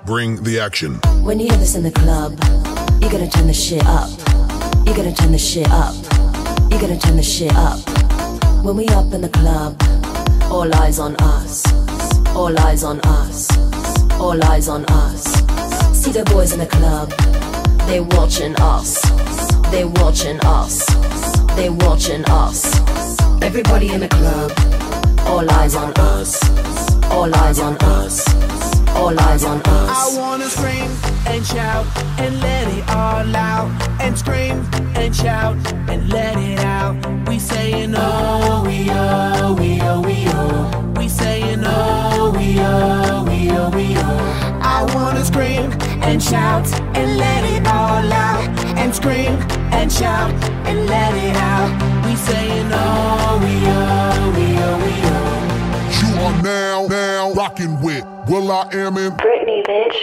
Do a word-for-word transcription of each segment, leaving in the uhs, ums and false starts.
bring the action. When you hear this in the club, you gotta turn the shit up. You gotta turn the shit up. You gotta turn the shit up. When we up in the club, all eyes on us. All eyes on us. All eyes on us. See the boys in the club, they watching us. They watching us. They watching us. Everybody in the club, all eyes on us. All eyes on us. All eyes on us. I wanna scream and shout and let it all out. And scream and shout and let it out. We saying oh, we oh, we oh, we oh. We saying oh, we oh, we oh, we oh. I wanna scream and shout and let it all out. And scream and shout and let it out. We saying oh, we oh, we oh, we oh. You are now, now rocking with Will I Am in Britney, bitch.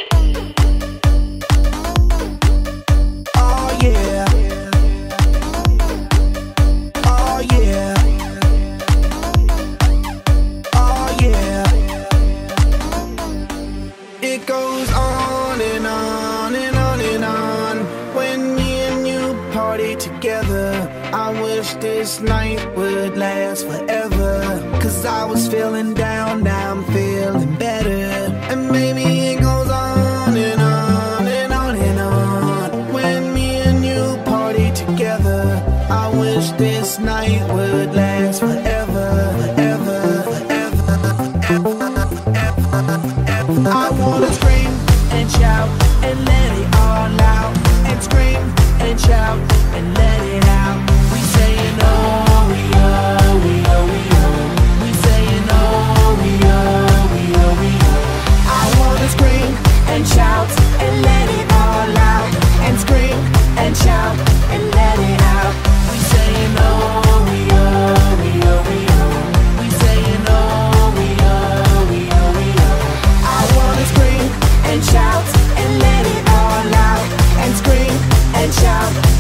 Oh yeah. Oh yeah. Oh yeah. It goes on and on and on and on. When me and you party together, I wish this night would last forever. Cause I was feeling down, now I'm feeling better. And maybe it goes on and on and on and on. When me and you party together, I wish this night would last forever, forever, forever, forever, forever. I wanna scream and shout and let it all out. And scream and shout and let it out. We saying oh, we oh, we oh, we oh. We saying oh, we oh, we oh, we oh. I wanna scream and shout and let it all out. And scream and shout and let it out. We saying oh, we oh, we oh, we oh. We saying oh, we oh, we oh, we oh. I wanna scream and shout and let it all out. And scream and shout